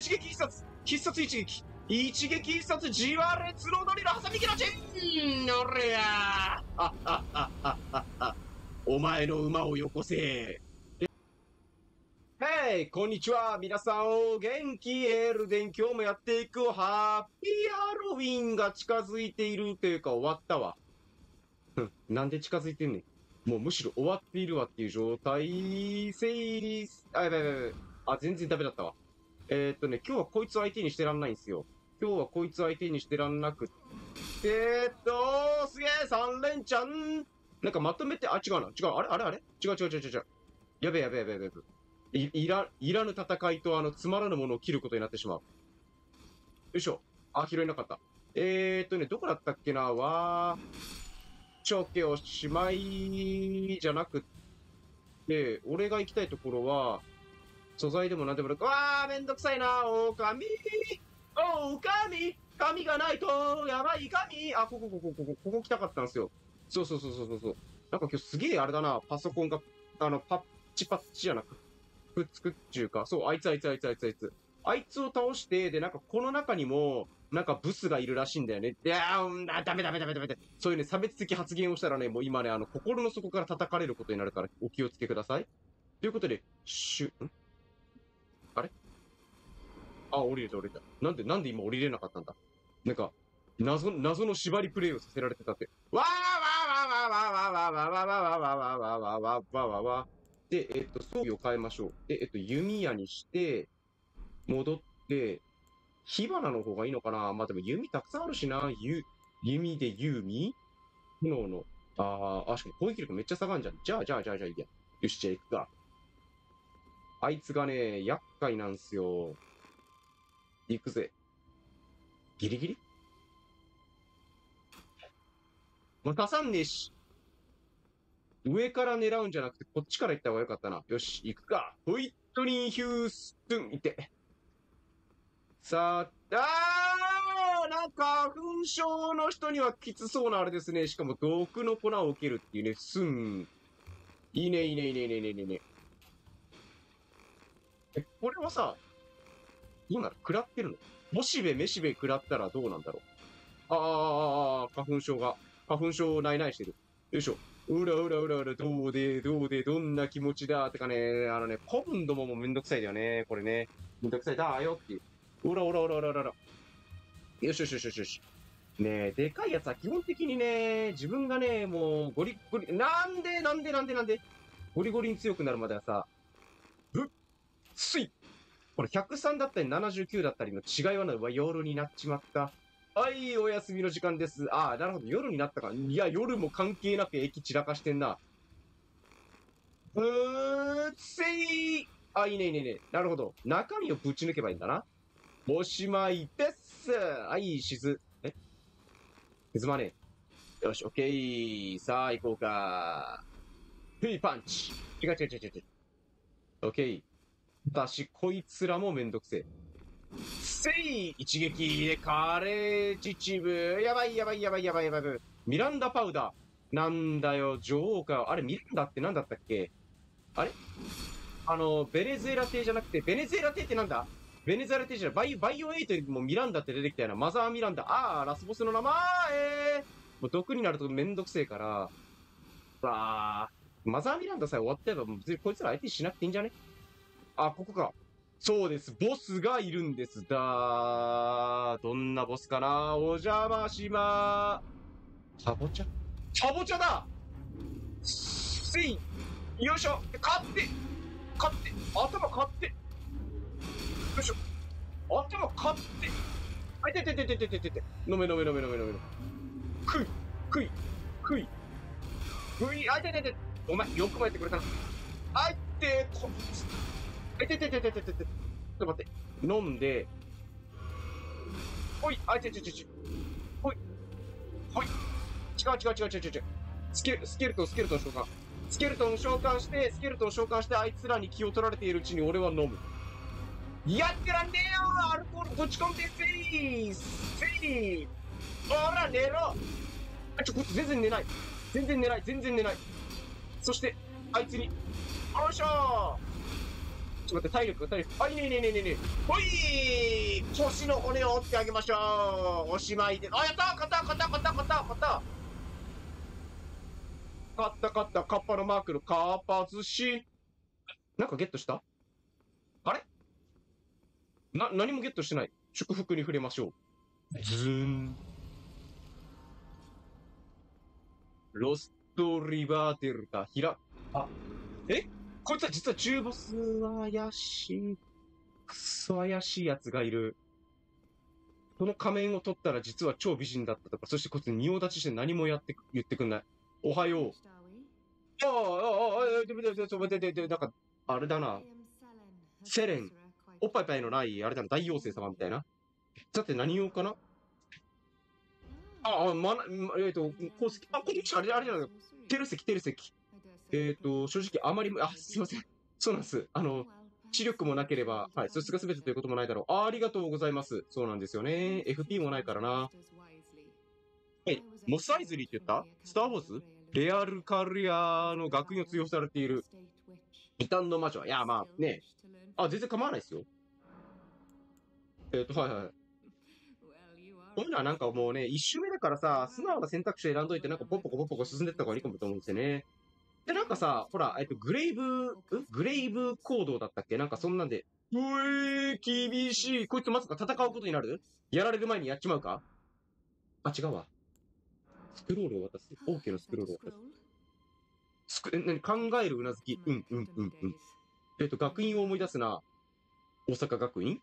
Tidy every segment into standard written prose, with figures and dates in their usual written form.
一撃必殺必殺一撃一撃必殺じわ列のドリル挟み切らチェンおりゃーお前の馬をよこせ。はい、こんにちは。皆さんお元気エルデン。今日もやっていくハッピーハロウィンが近づいているというか終わったわ。なんで近づいてんねん。もうむしろ終わっているわっていう状態。整理、やばい。全然ダメだったわ。今日はこいつ相手にしてらんないんですよ。今日はこいつ相手にしてらんなくって、すげえ、3連チャン。なんかまとめて、違うな。違う。あれ違う。やべえ。いらぬ戦いとつまらぬものを切ることになってしまう。よいしょ。拾えなかった。どこだったっけなチョケおしまいじゃなくって、俺が行きたいところは、素材でもなんでもなく、めんどくさいな、狼神がないと、やばい神ここ来たかったんですよ。そう。なんか今日すげえあれだな、パソコンが、パッチじゃなく、くっつくっちゅうか、そう、あいつ。あいつを倒して、で、なんかこの中にも、なんかブスがいるらしいんだよね。ダメ。そういうね、差別的発言をしたらね、もう今ね、心の底から叩かれることになるから、お気をつけください。ということで、あれ降りれた。なんで今降りれなかったんだ。なんか、謎の縛りプレイをさせられてたって。で、装備を変えましょう。で、弓矢にして、戻って、火花の方がいいのかな。でも弓たくさんあるしな。弓で弓炎の。しかも攻撃力めっちゃ下がるじゃん。じゃあいいや。よし、じゃあ行くか。あいつがね、厄介なんすよ。行くぜ。ギリギリ刺さんねえし。上から狙うんじゃなくて、こっちから行った方がよかったな。よし、行くか。ホイットニー・ヒューストン、いて。さあ、なんか、花粉症の人にはきつそうなあれですね。しかも、毒の粉を受けるっていうね。いいね。これはさ、どうなる食らってるのもしべめしべ食らったらどうなんだろう。花粉症ないしてる。よいしょ。うら、どうで、どんな気持ちだってかね、古文どももめんどくさいだよね。これね。めんどくさいだよっていう。うら。よし。ねえ、でかいやつは基本的にね、自分がね、もう、ゴリゴリ、なんで、ゴリゴリに強くなるまではさ、これ103だったり79だったりの違いは夜になっちまった。はい、お休みの時間です。なるほど、夜になったか。いや、夜も関係なく駅散らかしてんな。いいね。なるほど。中身をぶち抜けばいいんだな。おしまいです。沈まねえ。よし、オッケー。さあ、行こうか。パンチ。違う。オッケー。こいつらもめんどくせえ。一撃でカレー秩父。やばい。ミランダパウダー。なんだよ、女王か。あれ、ミランダってなんだったっけあれベネズエラ邸じゃなくて、ベネズエラ邸ってなんだベネズエラ邸じゃない。バイオエイトにもミランダって出てきたよな。マザーミランダ。ラスボスの名前もう毒になるとめんどくせえから。マザーミランダさえ終わってれば、もう別にこいつら相手にしなくていいんじゃねここか。そうです。ボスがいるんです。どんなボスかなお邪魔しまー。チャボチャだよいしょ勝って頭勝ってよいしょ頭勝って飲め食いお前よくもやってくれたなちょっと待って。飲んで、ほい。違う。スケルトン召喚。スケルトン召喚して、あいつらに気を取られているうちに俺は飲む。やってらんねえよアルコールぶち込んでほら、寝ろこいつ全然寝ない。そして、あいつに、よいしょちょっと待って、体力。あ、いいねいいねいいねいいね。ほいー、腰の骨を折ってあげましょう。おしまいで。あ、やったー、勝った勝った勝った勝った勝った。勝った。カッパのマークのカッパ寿司。なんかゲットした？あれ？何もゲットしてない。祝福に触れましょう。ズーン。ロストリバーテルタ、あ、こいつは実は中ボスは怪しい。くそ怪しい奴がいる。その仮面を取ったら実は超美人だったとか、そしてこいつ仁王立ちして何も言ってくんない。おはよう。なんか、あれだな。セレン。おっぱいぱいのない、あれだな、大妖精様みたいな。だって何用かな？鉱石。あ、こっちあれじゃない。テル石。正直あまり、すいません。そうなんです。知力もなければ、はい、それが全てということもないだろう。ありがとうございます。そうなんですよね。FP もないからな。モスアイズリーって言った？スター・ウォーズ？レアルカリアの学院を通用されている異端の魔女。いや、まあね。全然構わないですよ。はい。こういうのはなんかもうね、一周目だからさ、素直な選択肢選んどいて、なんかポッポコ進んでった方がいいかもと思うんですよね。で、なんかさ、ほら、グレイブ行動だったっけ？なんかそんなんで、厳しい。こいつまさか戦うことになる？やられる前にやっちまうか？あ、違うわ。スクロールを渡す。王家のスクロールを渡す。考えるうなずき。うん。学院を思い出すな。大阪学院？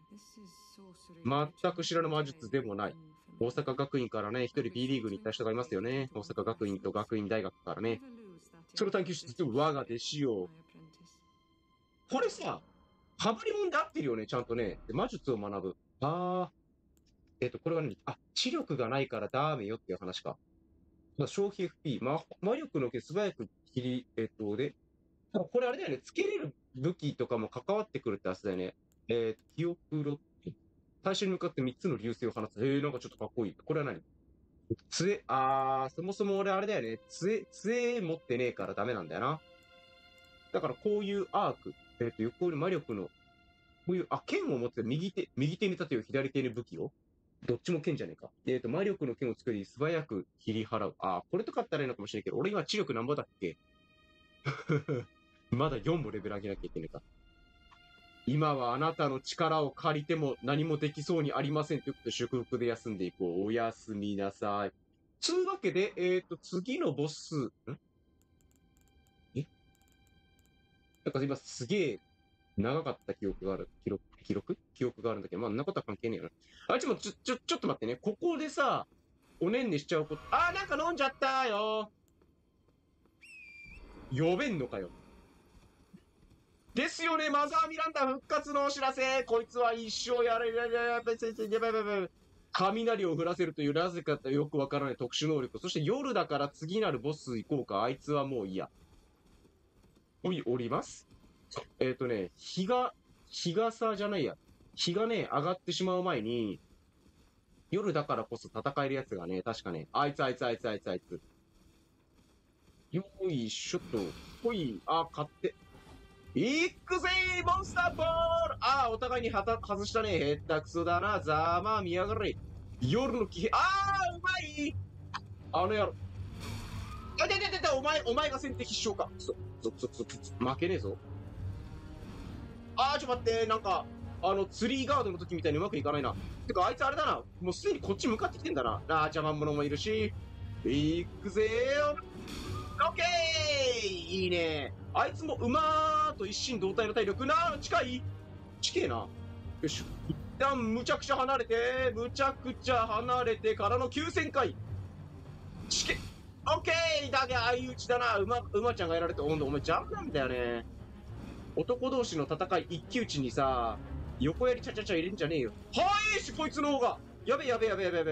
全く知らぬ魔術でもない。大阪学院からね、一人 B リーグに行った人がいますよね。大阪学院と学院大学からね。その探求室、我が弟子よ。これさ、かぶり物で合ってるよね、ちゃんとね。魔術を学ぶ。これは何？知力がないからダメよっていう話か。消費 FP、魔力の素早く切り、で、これあれだよね、つけれる武器とかも関わってくるってやつだよね。記憶ロック。最初に向かって3つの流星を放つ。なんかちょっとかっこいい。これは何？杖、そもそも俺あれだよね。杖持ってねえからダメなんだよな。だからこういうアーク。横に魔力の、こういう、剣を持って右手に盾を左手に武器を。どっちも剣じゃねえか。魔力の剣を作り、素早く切り払う。これとかあったらいいのかもしれんけど、俺今知力なんぼだっけ？まだ4もレベル上げなきゃいけないか。今はあなたの力を借りても何もできそうにありませんということで祝福で休んでいこう。おやすみなさい。つうわけで、次のボス、なんか今すげえ長かった記憶がある。記憶があるんだけど、そんなことは関係ねえよな。ちょっと待ってね。ここでさ、おねんねしちゃうこと、なんか飲んじゃったよ。呼べんのかよ。ですよね、マザー・ミランダ復活のお知らせ。こいつは一生やばい。雷を降らせるというなぜかよくわからない特殊能力。そして夜だから次なるボス行こうか。あいつはもういいや。おります。日傘じゃないや。日がね、上がってしまう前に、夜だからこそ戦えるやつがね、確かね、あいつ。よいしょっと。買って。いくぜーモンスターボール。お互いに外したね。へったくそだな。ざまあ見やがれ。夜の気配。うまい。あの野郎。お前が先手必勝か。負けねえぞ。ちょ待って、なんか、ツリーガードの時みたいにうまくいかないな。てか、あいつあれだな。もうすでにこっち向かってきてんだな。邪魔者もいるし。いくぜー。オッケー。いいね。あいつも馬と一心同体の体力近いえな。よし。一旦むちゃくちゃ離れてからの9000回。オッケー。だけ相打ちだな。馬ちゃんがやられて、お前邪魔なんだよね。男同士の戦い一騎打ちにさ、横やりちゃ入れんじゃねえよ。こいつの方が。やべ。よ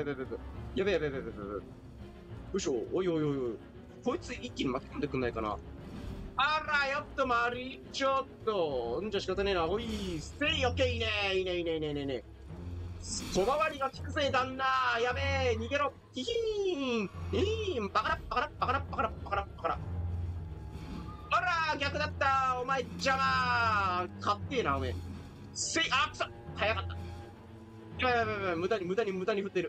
いしょ。おい。こいつ一気に巻き込んでくんないかな。よっとちょっと。じゃ仕方ねえな。オッケー。いいね。小回りが効くぜ、旦那。やべえ、逃げろ。ヒヒーン。バカラ。 逆だったお前邪魔かってえな、おめえ。くそ早かった。やばいやばいやばい、無駄に振ってる。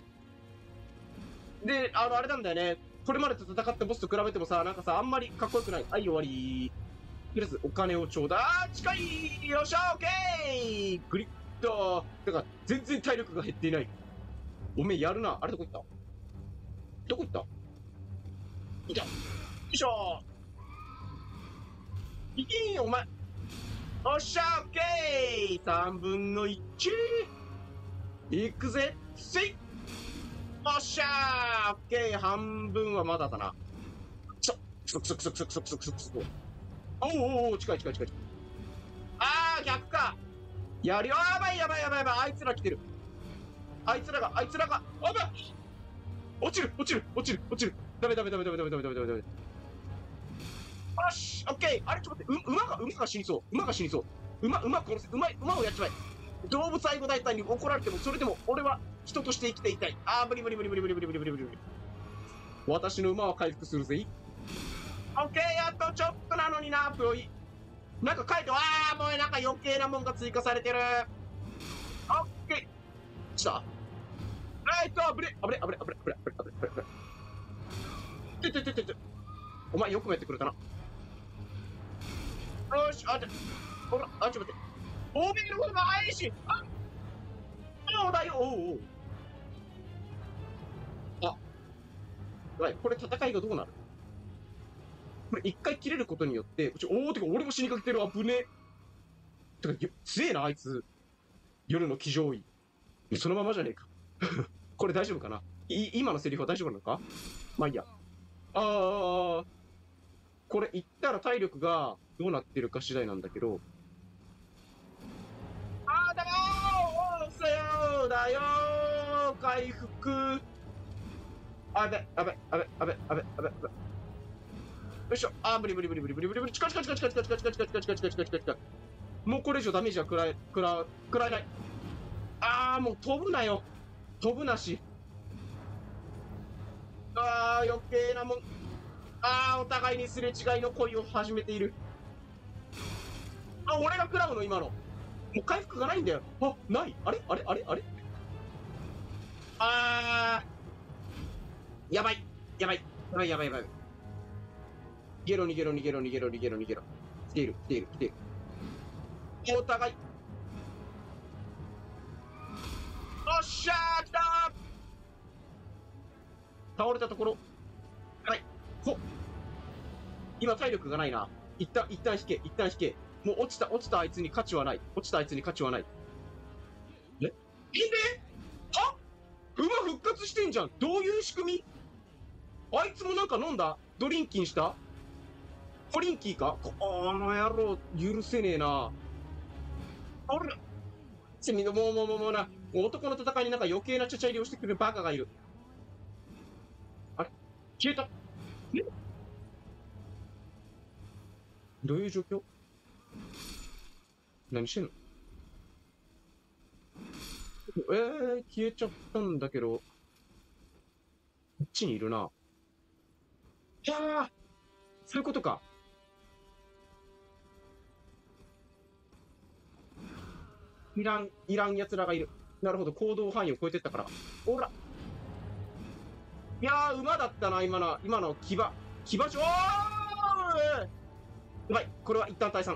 で、あれなんだよね。これまでと戦ったボスと比べてもさ、なんかさ、あんまりかっこよくない。はい、終わり。とりあえず、お金をちょうだい。近いよっしゃオッケーグリッドだから、全然体力が減っていない。おめえやるな。あれどこ行ったどこ行ったいた。よいしょいいお前。おっしゃオッケー !3 分の 1! いくぜせいおっしゃーオッケー半分はまだだな。くそくそくそくそくそくそくそくそ。おお近い。あー、逆か。やばい。あいつら来てる。あいつらが、あば落ちる。ダメ。よし、オッケー。あれ、ちょっと待って、馬が死にそう。馬殺せ。馬をやっちまえ。動物愛護大隊に怒られても、それでも俺は人として生きていたい。無理。私の馬は回復するぜ。オッケー、やっとちょっとなのにな、プロイ。なんか書いて、もうなんか余計なもんが追加されてる。オッケー。来た危ね。お前よくもやってくれたな。よし、ちょっと待って。欧米のことが愛し、そうだよ、これ戦いがどうなるこれ一回切れることによって、てか俺も死にかけてる、危ねえ。てか、強えな、あいつ。夜の騎乗位。そのままじゃねえか。これ大丈夫かな今のセリフは大丈夫なのかまあいいや。これ言ったら体力がどうなってるか次第なんだけど。だよせよだよ回復。あべ。よいしょ。無理。近。もうこれ以上ダメージは食らえない。もう飛ぶなよ。飛ぶなし。余計なもん。お互いにすれ違いの恋を始めている。俺が食らうの今の。もう回復がないんだよ。ない。あれやばい。逃げろ。来ている。お互い。おっしゃー来たー倒れたところ。はい。今体力がないな。一旦引け。もう落ちたあいつに価値はない。え馬復活してんじゃん。どういう仕組みあいつもなんか飲んだドリンキンしたコリンキーかこの野郎、許せねえな。もうな、男の戦いになんか余計なちゃちゃ入りをしてくるバカがいる。あれ消えたどういう状況何してんの消えちゃったんだけど、こっちにいるな。そういうことか。いらん奴らがいる。なるほど、行動範囲を超えてったから。ほら。いやー、馬だったな、今の騎馬場。やばい、これは一旦退散。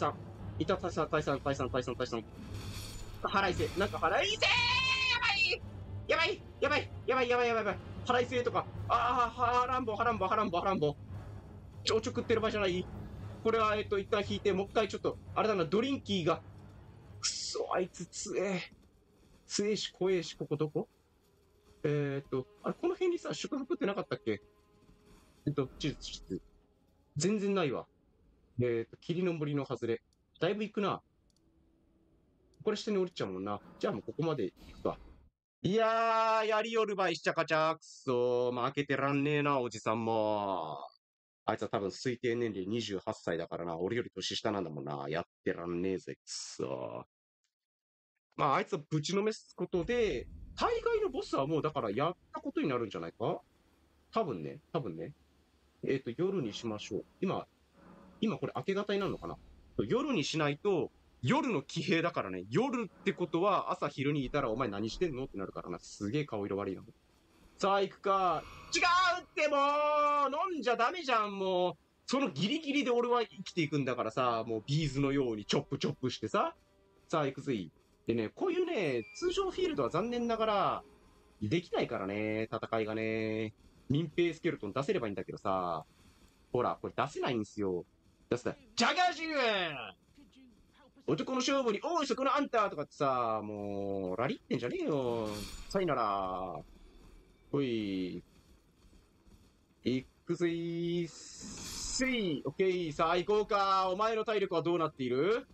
払いせ。なんか払いせやばい。払いせとか。波乱棒。ちょ食ってる場合じゃない。これは、一旦引いて、もう一回ちょっと、あれだな、ドリンキーが。くそ、あいつ強えし、怖えし、ここどここの辺にさ、祝福ってなかったっけ地図。全然ないわ。霧の森の外れ。だいぶ行くな。これ下に降りちゃうもんな。じゃあもうここまで行くか。いややりよるばいしちゃかちゃ。くそ負けてらんねえな、おじさんも。あいつは多分推定年齢28歳だからな。俺より年下なんだもんな。やってらんねえぜ、くそ。あいつはぶちのめすことで、大概のボスはもうだからやったことになるんじゃないか多分ね。夜にしましょう。今、 今これ明け方になるのかな。夜にしないと、夜の騎兵だからね。夜ってことは朝昼にいたらお前何してんのってなるからな。すげえ顔色悪いな。さあ行くか。違うってもう飲んじゃダメじゃん、もう。そのギリギリで俺は生きていくんだからさ、もうビーズのようにチョップチョップしてさ。さあ行くぜ。でね、こういうね、通常フィールドは残念ながら、できないからね、戦いがね。民兵スケルトン出せればいいんだけどさ。ほら、これ出せないんですよ。出せない。ジャガジュー男の勝負に、おい、そこのあんたとかってさ、もう、ラリってんじゃねえよ。さいなら。ほい。行くぜー。せい。オッケー。さあ、行こうか。お前の体力はどうなっている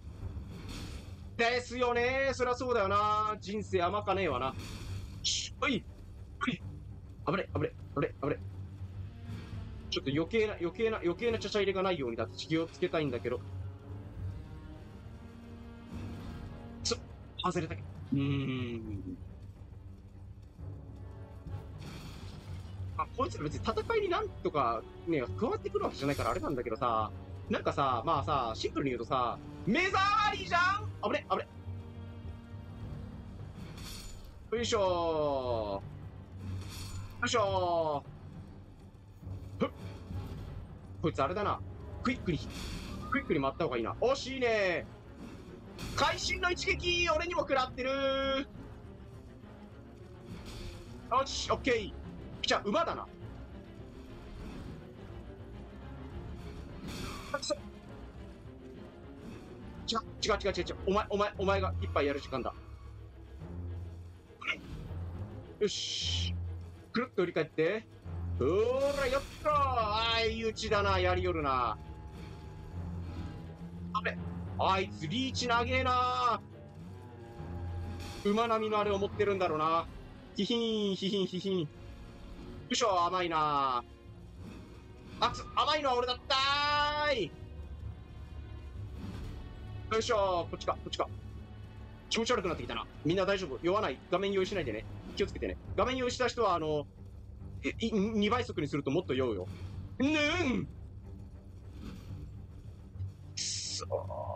ですよね。そりゃそうだよな。人生甘かねえわな。ほい。ほい。危ね、危ね、危ね、危ね。ちょっと余計なちゃちゃ入れがないようにだって気をつけたいんだけど。外れたけど。こいつら別に戦いになんとかね、加わってくるわけじゃないからあれなんだけどさ、なんかさ、まあさ、シンプルに言うとさ、目障りじゃん危ね、危ね。よいしょー。よいしょー。ふっ。こいつあれだな。クイックに回った方がいいな。惜しいねー。会心の一撃俺にも食らってるー。よし、オッケー。じゃあ、馬だな。違う。お前が一杯やる時間だ。よし。くるっと振り返って。ほーら、よっと相打ちだな、やりよるな。あれあいつリーチ長えな。馬並みのあれを持ってるんだろうな。ヒヒーン、ヒヒン、ヒヒン。よいしょ、甘いな。甘いのは俺だったーい。よいしょ、こっちか。気持ち悪くなってきたな。みんな大丈夫酔わない。画面用意しないでね。気をつけてね。画面用意した人は、2倍速にするともっと酔うよ。くそ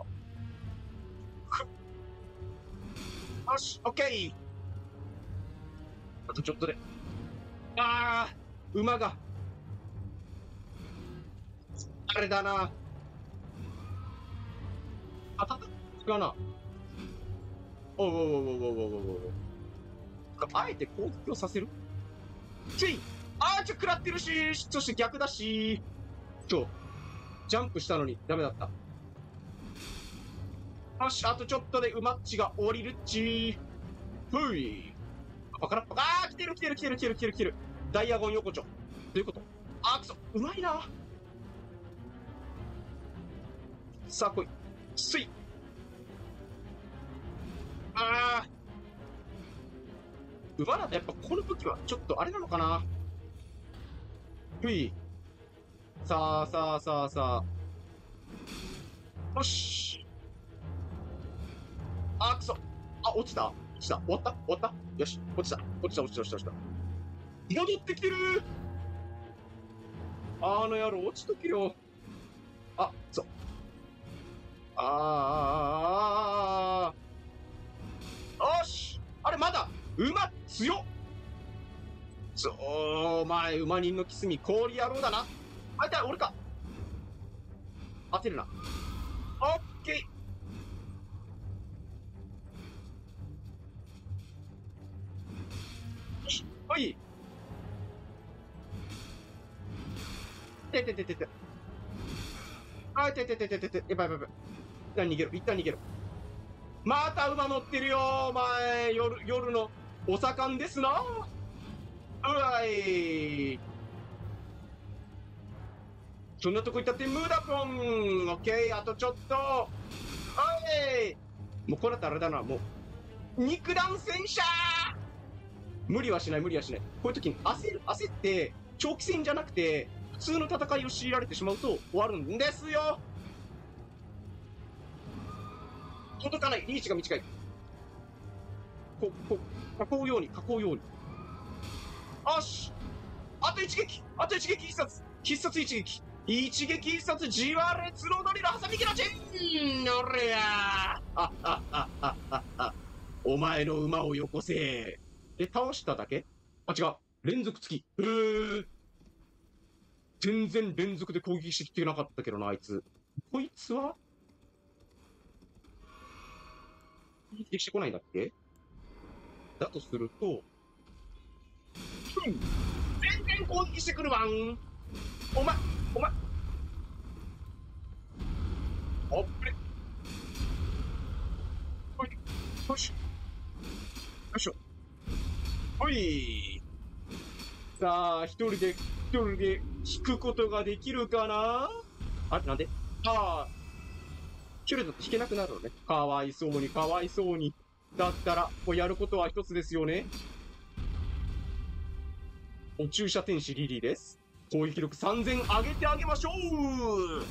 ー。よし、オッケー。あとちょっとで。馬が。あれだな。当たったかな。お。あえて攻撃をさせる食らってるし、そして逆だし。ジャンプしたのにダメだった。よし、あとちょっとで馬っちが降りるっち。ふい。パカラッパカ来てる。ダイアゴン横丁。どういうことくそ。うまいな。さあ、来い。すい。馬だとやっぱこの武器はちょっとあれなのかな。ふい。さあ。よし。くそ。落ちた。終わったよし。落ちた。戻ってきてるあの野郎落ちとけよ。よし。あれまだ馬強っ。お前馬人のキスミ氷野郎だな。俺か。当てるな。オッケー。はい。やばい。一旦逃げろ。また馬乗ってるよ、お前。夜のお盛んですな。うわい。そんなとこ行ったって無駄ポン。オッケー、あとちょっと。はい。もうこうなったらあれだな、もう。肉弾戦車無理はしない。こういう時に焦って、長期戦じゃなくて、普通の戦いを強いられてしまうと終わるんですよ。届かない。リーチが短い。囲うように。よし。あと一撃必殺一撃。 一撃一殺自話列のドリルハサミキのチンおりゃーお前の馬をよこせ。倒しただけ？あ、違う。連続付き。全然連続で攻撃してきてなかったけどな、あいつ。こいつは攻撃してこないんだっけ？だとすると、全然攻撃してくるわん。お前、あっぶれ。ほい、よし、よいしょ。ほい。さあ、一人で引くことができるかな？あれ、なんで？ああ、一人だと引けなくなるのね。かわいそうに、かわいそうに。だったら、もうやることは一つですよね。お注射天使リリーです。攻撃力3000上げてあげましょう。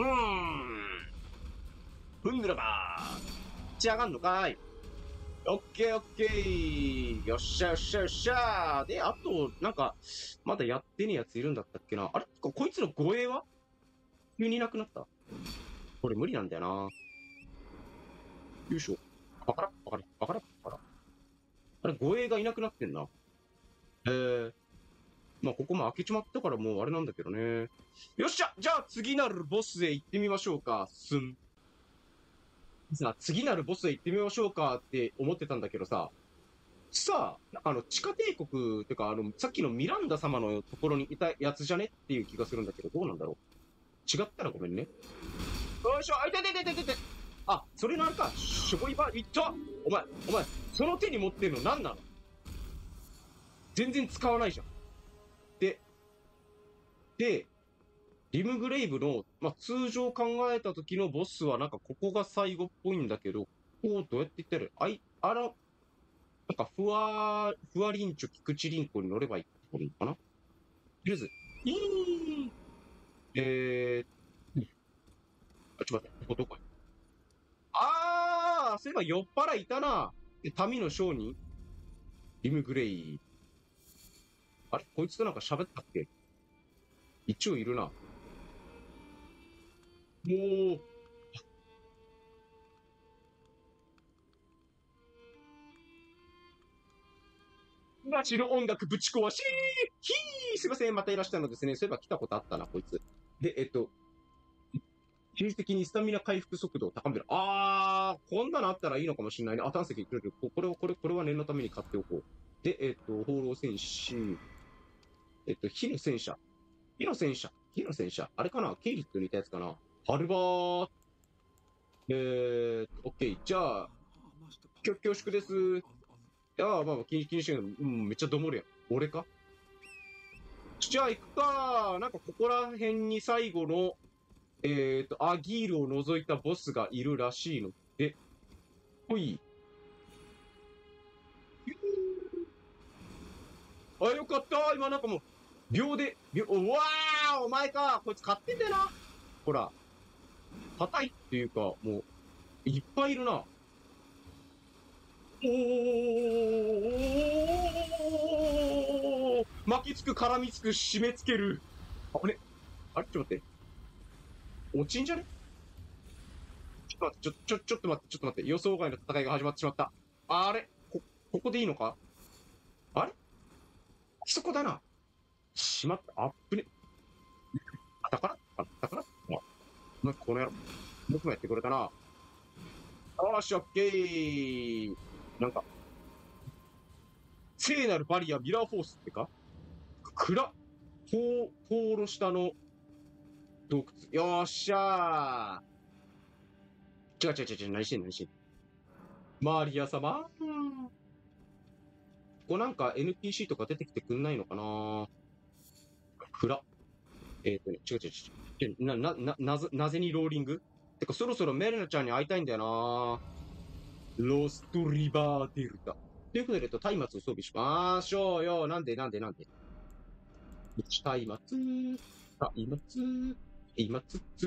ふんぬらばー。仕上がんのかい。オッケーオッケー。よっしゃよっしゃよっしゃで、あと、なんか、まだやってねえやついるんだったっけな。あれこいつの護衛は急にいなくなった？これ無理なんだよな。よいしょ。バカラバカラバカラバカラ。あれ、護衛がいなくなってんな。まあ、ここも開けちまったからもうあれなんだけどね。よっしゃじゃあ次なるボスへ行ってみましょうか。さあ、次なるボスへ行ってみましょうかって思ってたんだけどさ、地下帝国ってか、さっきのミランダ様のところにいたやつじゃねっていう気がするんだけど、どうなんだろう。違ったらごめんね。よいしょ、あ、いてててててて。あ、それのあれか、しょぼいば、いった。お前、その手に持ってんの何なの？全然使わないじゃん。で、リムグレイブの、まあ、通常考えた時のボスはなんかここが最後っぽいんだけど、こうどうやって言ってる？なんかふわりんちょ菊池凛子に乗ればいいのかな？とりあえず、ちょっと待って、ここどこや？そういえば酔っ払いたな。民の商人リムグレイ。あれこいつとなんか喋ったっけ？一応いるな。もう、マジの音楽ぶち壊しすいません、またいらしたのですね。そういえば来たことあったな、こいつ。で、定期的にスタミナ回復速度を高める。こんなのあったらいいのかもしれないね。炭石くれる。これは念のために買っておこう。で、放浪戦士、火の戦車。火の戦車。あれかな？ケイリットに似たやつかな？ハルバー。オッケー。じゃあ、恐縮です。まあ、気にしない。めっちゃどもるやん。俺か？じゃあ行くか。なんかここら辺に最後の、アギールを除いたボスがいるらしいので、ほい。よかった。今なんかもう、うわお前か。こいつ買ってんだよな。ほら、硬いっていうか、もう、いっぱいいるな。巻きつく、絡みつく、締め付ける。あれちょっと待って。落ちんじゃね？ちょっと待って。予想外の戦いが始まってしまった。あれここでいいのか？あれそこだな。しまった。あっぶね。だからこの野郎。僕もやってくれたな。よーし、オッケー。なんか、聖なるバリア、ミラーフォースってか？放路下の洞窟。よっしゃー。何してん。マリア様ここなんか NPC とか出てきてくんないのかな？なぜにローリング？てか、そろそろメルナちゃんに会いたいんだよな。ロストリバーデルタ。ということで、松明を装備しましょうよ。なんで松明、今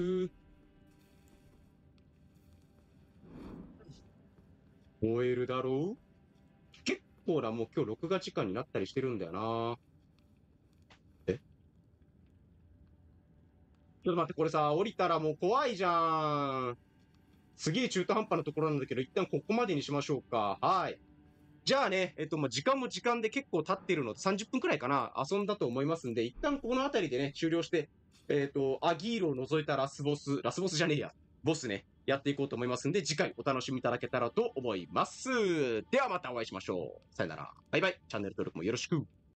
燃えるだろう？結構な、もう今日録画時間になったりしてるんだよな。えちょっと待って、これさ、降りたらもう怖いじゃん。すげえ中途半端なところなんだけど、一旦ここまでにしましょうか。はい。じゃあね、まあ、時間も時間で結構経ってるので、30分くらいかな、遊んだと思いますんで、一旦この辺りでね、終了して、アギールを除いたラスボスじゃねえや、ボスね、やっていこうと思いますんで、次回お楽しみいただけたらと思います。ではまたお会いしましょう。さよなら。バイバイ。チャンネル登録もよろしく。